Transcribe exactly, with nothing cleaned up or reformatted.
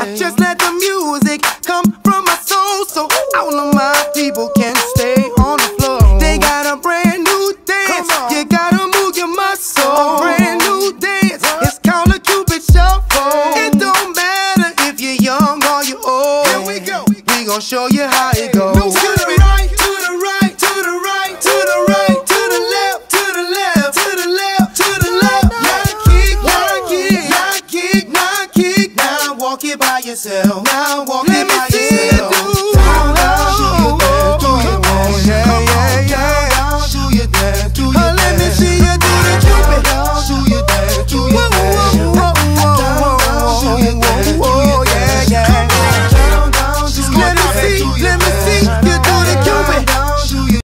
Just let the music come from my soul, so all of my people can